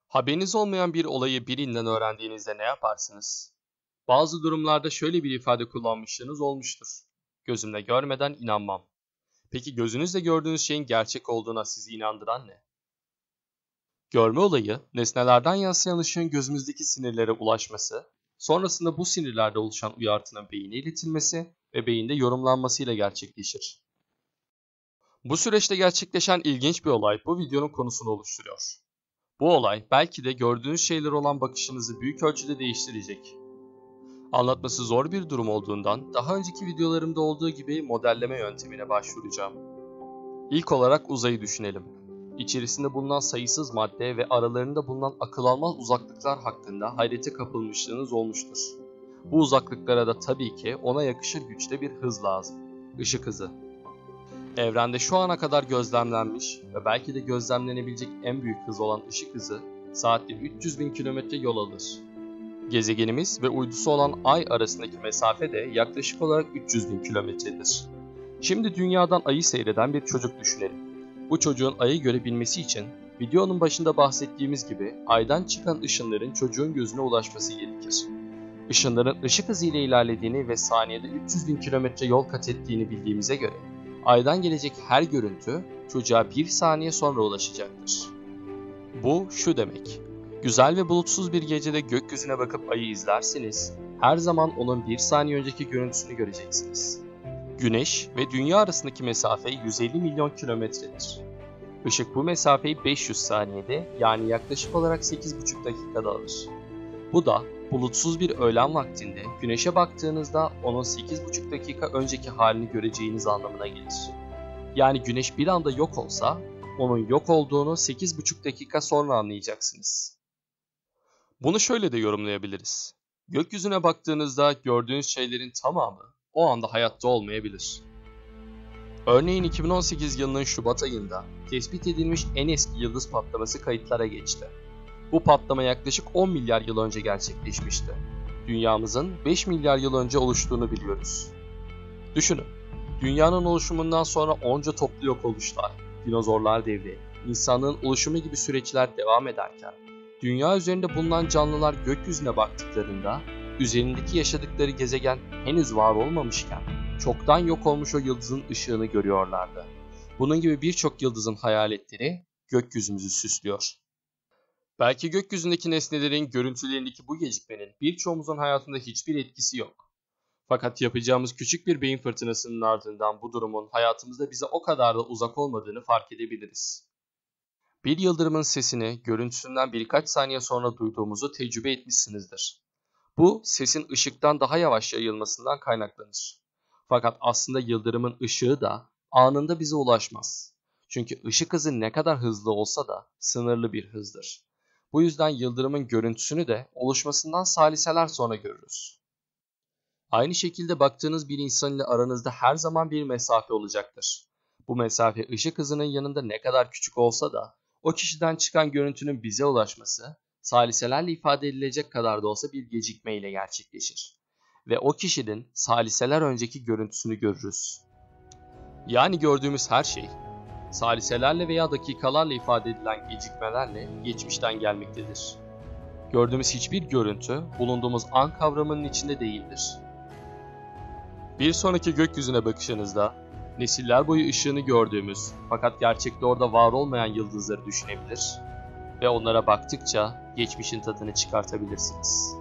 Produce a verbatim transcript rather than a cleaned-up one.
Haberiniz olmayan bir olayı birinden öğrendiğinizde ne yaparsınız? Bazı durumlarda şöyle bir ifade kullanmışlığınız olmuştur. Gözümle görmeden inanmam. Peki gözünüzle gördüğünüz şeyin gerçek olduğuna sizi inandıran ne? Görme olayı, nesnelerden yansıyan ışığın gözümüzdeki sinirlere ulaşması, sonrasında bu sinirlerde oluşan uyartının beyine iletilmesi ve beyinde yorumlanmasıyla gerçekleşir. Bu süreçte gerçekleşen ilginç bir olay bu videonun konusunu oluşturuyor. Bu olay belki de gördüğünüz şeyler olan bakışınızı büyük ölçüde değiştirecek. Anlatması zor bir durum olduğundan daha önceki videolarımda olduğu gibi modelleme yöntemine başvuracağım. İlk olarak uzayı düşünelim. İçerisinde bulunan sayısız madde ve aralarında bulunan akıl almaz uzaklıklar hakkında hayrete kapılmışlığınız olmuştur. Bu uzaklıklara da tabii ki ona yakışır güçte bir hız lazım. Işık hızı. Evrende şu ana kadar gözlemlenmiş ve belki de gözlemlenebilecek en büyük hız olan ışık hızı saatte üç yüz bin kilometre yol alır. Gezegenimiz ve uydusu olan Ay arasındaki mesafe de yaklaşık olarak üç yüz bin kilometredir. Şimdi dünyadan Ay'ı seyreden bir çocuk düşünelim. Bu çocuğun Ay'ı görebilmesi için videonun başında bahsettiğimiz gibi Ay'dan çıkan ışınların çocuğun gözüne ulaşması gerekir. Işınların ışık hızı ile ilerlediğini ve saniyede üç yüz bin kilometre yol kat ettiğini bildiğimize göre Ay'dan gelecek her görüntü çocuğa bir saniye sonra ulaşacaktır. Bu şu demek: güzel ve bulutsuz bir gecede gökyüzüne bakıp Ay'ı izlerseniz her zaman onun bir saniye önceki görüntüsünü göreceksiniz. Güneş ve Dünya arasındaki mesafe yüz elli milyon kilometredir. Işık bu mesafeyi beş yüz saniyede yani yaklaşık olarak sekiz buçuk dakikada alır. Bu da bulutsuz bir öğlen vaktinde Güneş'e baktığınızda onun sekiz buçuk dakika önceki halini göreceğiniz anlamına gelir. Yani Güneş bir anda yok olsa onun yok olduğunu sekiz buçuk dakika sonra anlayacaksınız. Bunu şöyle de yorumlayabiliriz. Gökyüzüne baktığınızda gördüğünüz şeylerin tamamı o anda hayatta olmayabilir. Örneğin iki bin on sekiz yılının Şubat ayında tespit edilmiş en eski yıldız patlaması kayıtlara geçti. Bu patlama yaklaşık on milyar yıl önce gerçekleşmişti. Dünyamızın beş milyar yıl önce oluştuğunu biliyoruz. Düşünün, dünyanın oluşumundan sonra onca toplu yok oluşlar, dinozorlar devri, insanlığın oluşumu gibi süreçler devam ederken, dünya üzerinde bulunan canlılar gökyüzüne baktıklarında, üzerindeki yaşadıkları gezegen henüz var olmamışken, çoktan yok olmuş o yıldızın ışığını görüyorlardı. Bunun gibi birçok yıldızın hayaletleri gökyüzümüzü süslüyor. Belki gökyüzündeki nesnelerin görüntülerindeki bu gecikmenin birçoğumuzun hayatında hiçbir etkisi yok. Fakat yapacağımız küçük bir beyin fırtınasının ardından bu durumun hayatımızda bize o kadar da uzak olmadığını fark edebiliriz. Bir yıldırımın sesini görüntüsünden birkaç saniye sonra duyduğumuzu tecrübe etmişsinizdir. Bu sesin ışıktan daha yavaş yayılmasından kaynaklanır. Fakat aslında yıldırımın ışığı da anında bize ulaşmaz. Çünkü ışık hızı ne kadar hızlı olsa da sınırlı bir hızdır. Bu yüzden yıldırımın görüntüsünü de oluşmasından saliseler sonra görürüz. Aynı şekilde baktığınız bir insan ile aranızda her zaman bir mesafe olacaktır. Bu mesafe ışık hızının yanında ne kadar küçük olsa da o kişiden çıkan görüntünün bize ulaşması saliselerle ifade edilecek kadar da olsa bir gecikme ile gerçekleşir. Ve o kişinin saliseler önceki görüntüsünü görürüz. Yani gördüğümüz her şey saliselerle veya dakikalarla ifade edilen gecikmelerle geçmişten gelmektedir. Gördüğümüz hiçbir görüntü bulunduğumuz an kavramının içinde değildir. Bir sonraki gökyüzüne bakışınızda nesiller boyu ışığını gördüğümüz fakat gerçekte orada var olmayan yıldızları düşünebilir ve onlara baktıkça geçmişin tadını çıkartabilirsiniz.